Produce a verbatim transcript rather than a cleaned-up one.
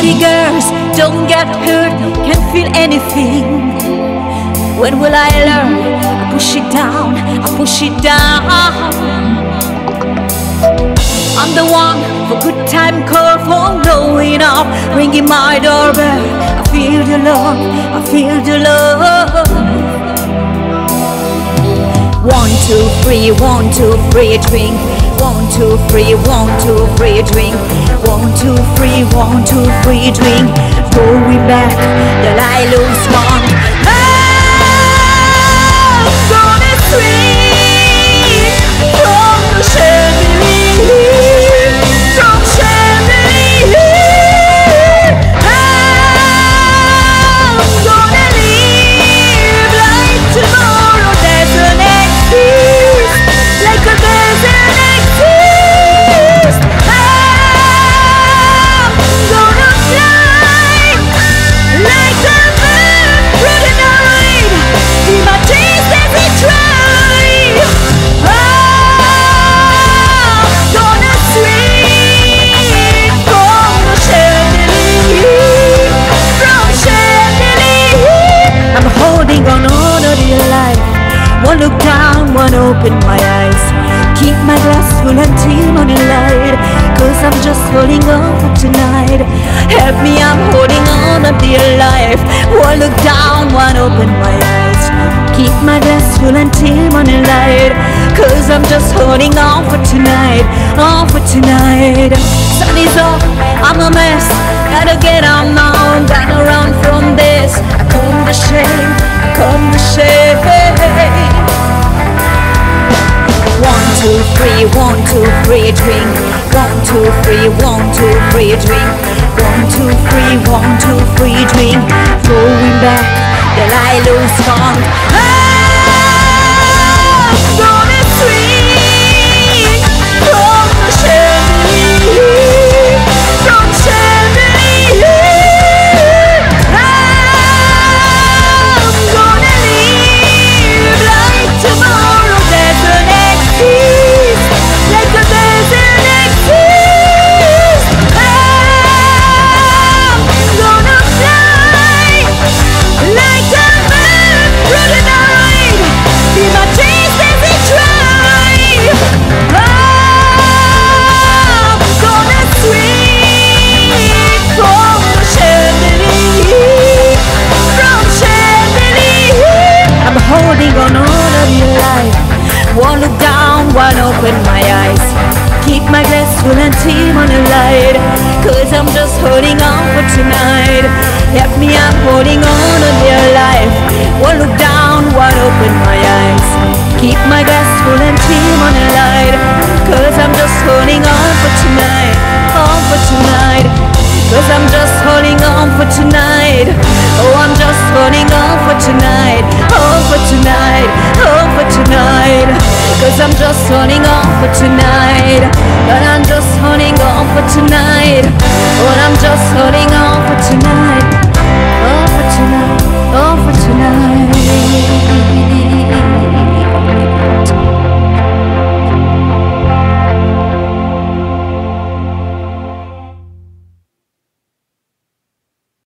Naughty girls, don't get hurt, can't feel anything. When will I learn? I push it down, I push it down. I'm the one for good time call, for blowing up, ringing my doorbell. I feel the love, I feel the love. One, two, three, one, two, three, drink. One, two, three, one, two, three, drink. One, two, three, one, two, three, drink. Going back, the I lose one. I'm gonna swing from the chandelier, from chandelier. I'm gonna live like tomorrow doesn't exist, like a doesn't exist. I'm gonna fly like a bird through the night, see my taste as we try. I'm gonna swing from the chandelier, from chandelier. I'm holding on all of your life. One look down, one open my eyes. Keep my glass full until morning light, cause I'm just holding on for tonight. Help me, I'm holding on to dear life. One look down, one open my eyes. Keep my glass full until morning light, cause I'm just holding on for tonight, on for tonight. Sun is up, I'm a mess, gotta get on now, gotta run from this. I come to shame, I come to shame. One, two, three, one, two, three, drink. One, two, three, one, two, three, drink. One, two, three, one, two, three, drink. Going back, then I lose count. I'm gonna swing from the chandelier, from chandelier. I'm gonna live like tomorrow doesn't exist, like a doesn't exist. I'm gonna fly like a bird through the night, see my taste as we try. I'm gonna swing from the chandelier, from chandelier. I'm holding on all of your life. One look down, one open my eyes. Keep my glass full until morning light, cause I'm just holding on for tonight. Help me, I'm holding on to their life. One look down, one open my eyes. Keep my glass full until morning light, cause I'm just holding on for tonight, on for tonight. Cause I'm just holding on for tonight. Oh, I'm just holding on for tonight, on for tonight, on for tonight. Cause I'm just holding on for tonight. But I'm just holding on for tonight. But I'm just holding on for tonight.